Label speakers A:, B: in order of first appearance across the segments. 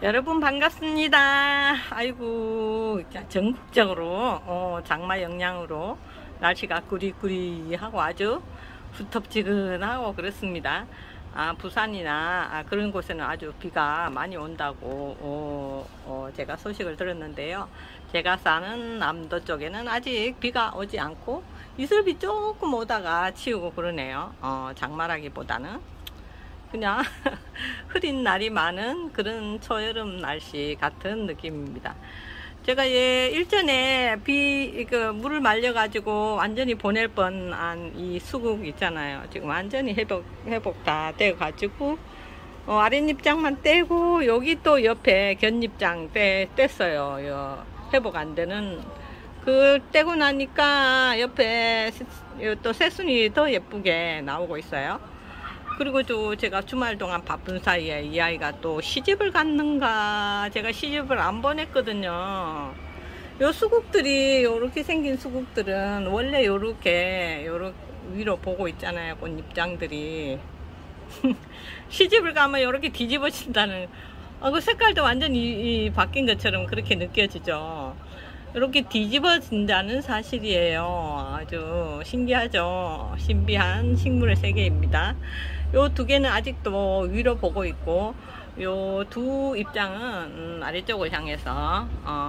A: 여러분 반갑습니다. 아이고 전국적으로 장마 영향으로 날씨가 꾸리꾸리하고 아주 후텁지근하고 그렇습니다. 부산이나 그런 곳에는 아주 비가 많이 온다고 제가 소식을 들었는데요. 제가 사는 남도 쪽에는 아직 비가 오지 않고 이슬비 조금 오다가 치우고 그러네요. 장마라기보다는 그냥 흐린 날이 많은 그런 초여름 날씨 같은 느낌입니다. 제가 일전에 물을 말려 가지고 완전히 보낼 뻔한 이 수국 있잖아요. 지금 완전히 회복 다 돼 가지고 아랫잎장만 떼고 여기 또 옆에 곁잎장 뗐어요. 회복 안 되는 그 떼고 나니까 옆에 또 새순이 더 예쁘게 나오고 있어요. 그리고 또 제가 주말 동안 바쁜 사이에 이 아이가 또 시집을 갔는가, 제가 시집을 안 보냈거든요. 요 수국들이, 요렇게 생긴 수국들은 원래 요렇게 위로 보고 있잖아요. 꽃잎장들이. 시집을 가면 요렇게 뒤집어진다는, 그 색깔도 완전히 바뀐 것처럼 그렇게 느껴지죠. 이렇게 뒤집어진다는 사실이에요. 아주 신기하죠. 신비한 식물의 세계입니다. 요 두 개는 아직도 위로 보고 있고, 요 두 입장은 아래쪽을 향해서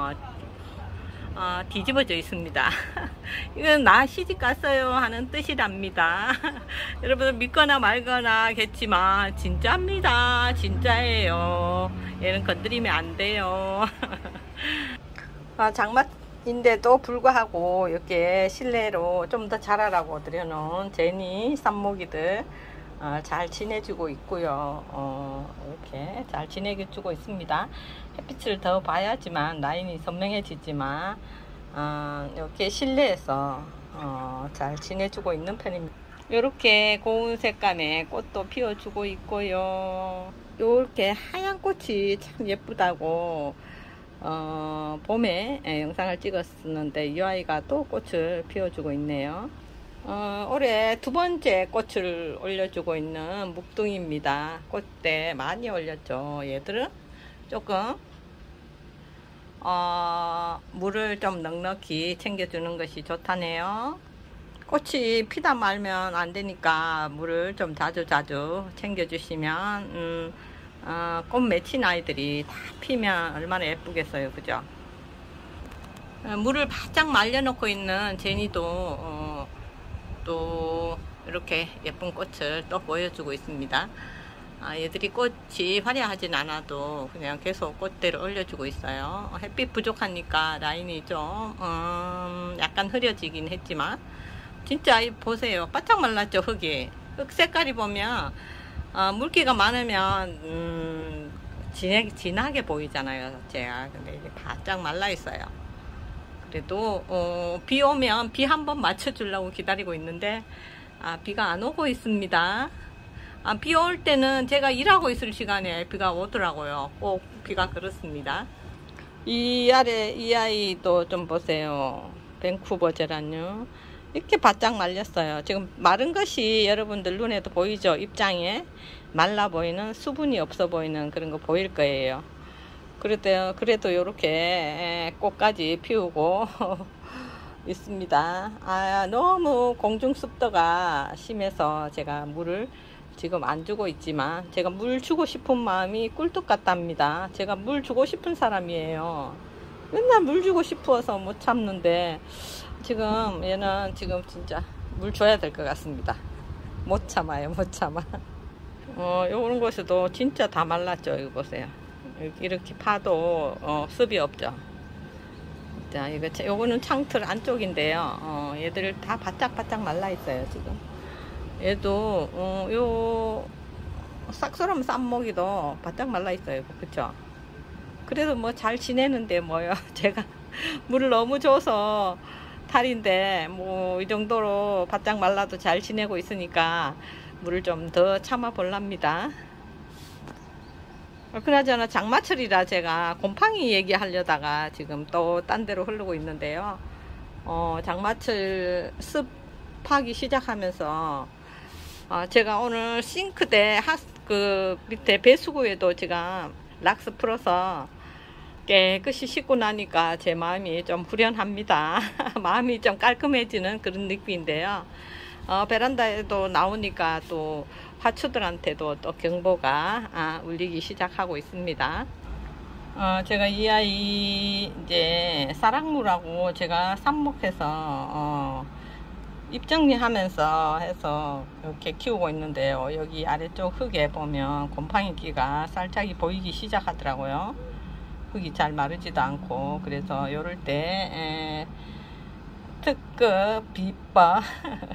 A: 뒤집어져 있습니다. 이건 나 시집 갔어요 하는 뜻이랍니다. 여러분 믿거나 말거나겠지만 진짜입니다. 진짜예요. 얘는 건드리면 안 돼요. 장마인데도 불구하고 이렇게 실내로 좀 더 자라라고 들여놓은 제니 쌈모기들 잘 지내주고 있고요. 이렇게 잘 지내주고 있습니다. 햇빛을 더 봐야지만 라인이 선명해지지만 이렇게 실내에서 잘 지내주고 있는 편입니다. 이렇게 고운 색감의 꽃도 피워주고 있고요. 이렇게 하얀 꽃이 참 예쁘다고 봄에 영상을 찍었었는데 이 아이가 또 꽃을 피워주고 있네요. 올해 두 번째 꽃을 올려주고 있는 묵둥이입니다. 꽃대 많이 올렸죠. 얘들은 조금 물을 좀 넉넉히 챙겨주는 것이 좋다네요. 꽃이 피다 말면 안 되니까 물을 좀 자주 챙겨주시면 꽃 맺힌 아이들이 다 피면 얼마나 예쁘겠어요. 그죠? 물을 바짝 말려놓고 있는 제니도 또 이렇게 예쁜 꽃을 또 보여주고 있습니다. 얘들이 꽃이 화려하진 않아도 그냥 계속 꽃대를 올려주고 있어요. 햇빛 부족하니까 라인이 좀 약간 흐려지긴 했지만 진짜 보세요. 바짝 말랐죠. 흙이. 흙 색깔이 보면 물기가 많으면 진하게 보이잖아요. 제가 근데 이게 바짝 말라 있어요. 그래도 비 오면 비 한번 맞춰주려고 기다리고 있는데 비가 안 오고 있습니다. 비 올 때는 제가 일하고 있을 시간에 비가 오더라고요. 꼭 비가 그렇습니다. 이 아이도 좀 보세요. 밴쿠버 제라늄 이렇게 바짝 말렸어요. 지금 마른 것이 여러분들 눈에도 보이죠? 입장에 말라 보이는, 수분이 없어 보이는 그런 거 보일 거예요. 그래도 이렇게 꽃까지 피우고 있습니다. 너무 공중 습도가 심해서 제가 물을 지금 안 주고 있지만 제가 물 주고 싶은 마음이 꿀떡 같답니다. 제가 물 주고 싶은 사람이에요. 맨날 물 주고 싶어서 못 참는데 지금 얘는 지금 진짜 물 줘야 될 것 같습니다. 못 참아요. 못 참아. 요런 곳에도 진짜 다 말랐죠. 이거 보세요. 이렇게 파도 습이 없죠. 자, 요거는 창틀 안쪽인데요. 얘들 다 바짝바짝 말라 있어요. 지금 얘도 요 싹소름 쌈모기도 바짝 말라 있어요. 그쵸? 그래도 뭐 잘 지내는데 뭐요. 제가 물을 너무 줘서 탈인데 뭐 이 정도로 바짝 말라도 잘 지내고 있으니까 물을 좀 더 참아 볼랍니다. 그나저나 장마철이라 제가 곰팡이 얘기하려다가 지금 또 딴 데로 흐르고 있는데요. 장마철 습하기 시작하면서 제가 오늘 싱크대 그 밑에 배수구에도 제가 락스 풀어서 깨끗이 씻고 나니까 제 마음이 좀 후련합니다. 마음이 좀 깔끔해지는 그런 느낌인데요. 베란다에도 나오니까 또 화초들한테도 또 경보가 울리기 시작하고 있습니다. 제가 이 아이 이제 사랑무라고 제가 삽목해서 잎 정리하면서 해서 이렇게 키우고 있는데요. 여기 아래쪽 흙에 보면 곰팡이끼가 살짝이 보이기 시작하더라고요. 흙이 잘 마르지도 않고, 그래서 요럴 때 특급 비법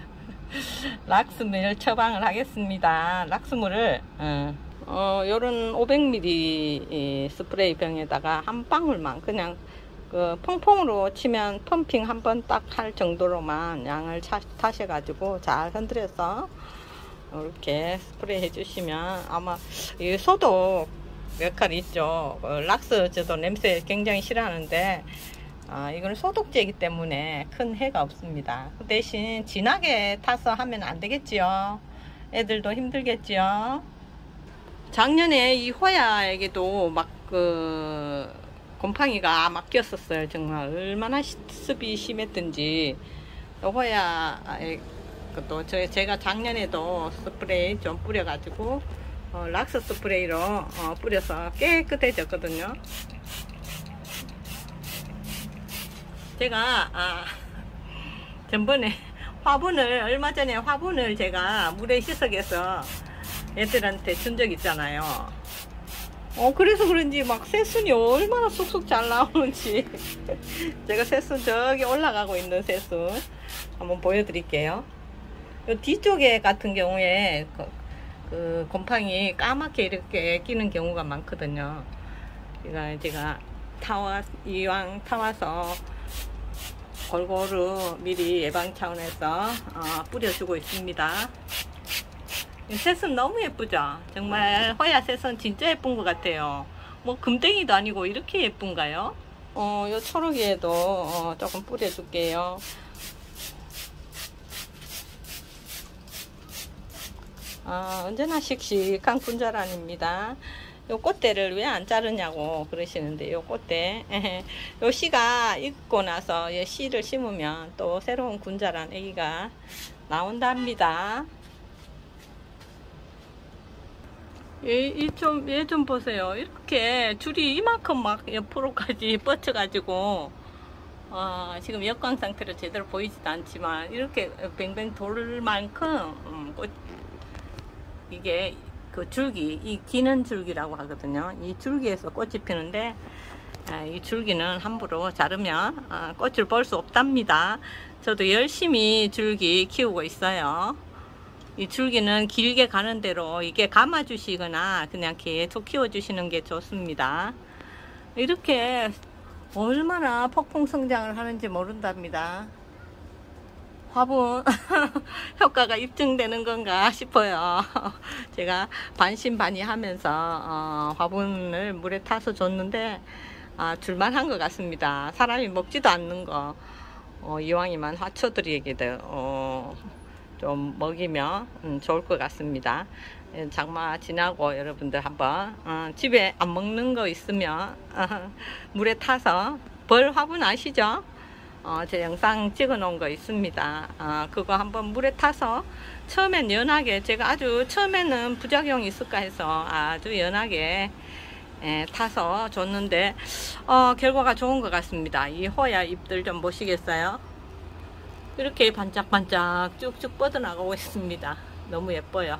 A: 락스물 처방을 하겠습니다. 락스물을 요런 500ml 스프레이 병에다가 한 방울만 그냥 그 퐁퐁으로 치면 펌핑 한번 딱 할 정도로만 양을 타셔가지고 잘 흔들어서 이렇게 스프레이 해주시면 아마 이 소독 역할이 있죠. 락스 저도 냄새 굉장히 싫어하는데 이거는 소독제이기 때문에 큰 해가 없습니다. 그 대신 진하게 타서 하면 안 되겠지요. 애들도 힘들겠지요. 작년에 이 호야에게도 막 곰팡이가 막 꼈었어요. 정말 얼마나 습이 심했던지. 호야에 또 제가 작년에도 스프레이 좀 뿌려가지고 락스 스프레이로 뿌려서 깨끗해졌거든요. 제가 전번에 얼마 전에 화분을 제가 물에 희석해서 애들한테 준 적 있잖아요. 그래서 그런지 막 새순이 얼마나 쑥쑥 잘 나오는지 제가 새순 저기 올라가고 있는 새순 한번 보여드릴게요. 요 뒤쪽에 같은 경우에 그 곰팡이 까맣게 이렇게 끼는 경우가 많거든요. 제가 이왕 타와서 골고루 미리 예방 차원에서 뿌려주고 있습니다. 새순 너무 예쁘죠? 정말 호야 새순 진짜 예쁜 것 같아요. 뭐 금덩이도 아니고 이렇게 예쁜가요? 요 초록이에도 조금 뿌려줄게요. 언제나 씩씩한 군자란입니다. 요 꽃대를 왜 안 자르냐고 그러시는데, 요 꽃대 요 씨가 익고 나서 이 씨를 심으면 또 새로운 군자란 애기가 나온답니다. 얘 좀 보세요. 이렇게 줄이 이만큼 막 옆으로까지 뻗쳐가지고 지금 역광 상태로 제대로 보이지도 않지만 이렇게 뱅뱅 돌 만큼 이게 그 줄기, 이 기는 줄기라고 하거든요. 이 줄기에서 꽃이 피는데 이 줄기는 함부로 자르면 꽃을 볼 수 없답니다. 저도 열심히 줄기 키우고 있어요. 이 줄기는 길게 가는 대로 이게 감아 주시거나 그냥 계속 키워 주시는 게 좋습니다. 이렇게 얼마나 폭풍 성장을 하는지 모른답니다. 화분 효과가 입증되는 건가 싶어요. 제가 반신반의하면서 화분을 물에 타서 줬는데 줄만한 것 같습니다. 사람이 먹지도 않는 거 이왕이면 화초들에게도 좀 먹이면 좋을 것 같습니다. 장마 지나고 여러분들 한번 집에 안 먹는 거 있으면 물에 타서 벌 화분 아시죠? 제 영상 찍어 놓은 거 있습니다. 그거 한번 물에 타서 처음엔 연하게, 제가 아주 처음에는 부작용이 있을까 해서 아주 연하게 타서 줬는데 결과가 좋은 것 같습니다. 이 호야 잎들 좀 보시겠어요? 이렇게 반짝반짝 쭉쭉 뻗어나가고 있습니다. 너무 예뻐요.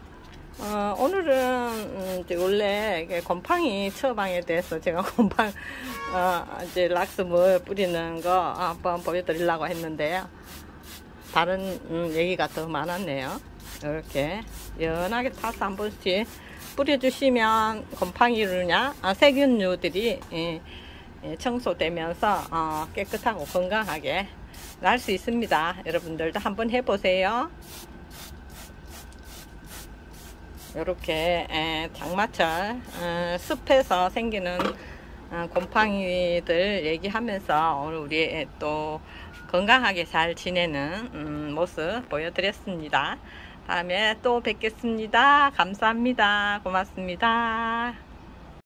A: 오늘은 원래 곰팡이 처방에 대해서 제가 이제 락스물 뿌리는 거 한번 보여드리려고 했는데요. 다른 얘기가 더 많았네요. 이렇게 연하게 타서 한 번씩 뿌려주시면 곰팡이류냐 세균류들이 청소되면서 깨끗하고 건강하게 날 수 있습니다. 여러분들도 한번 해보세요. 이렇게 장마철 습해서 생기는 곰팡이들 얘기하면서 오늘 우리 또 건강하게 잘 지내는 모습 보여드렸습니다. 다음에 또 뵙겠습니다. 감사합니다. 고맙습니다.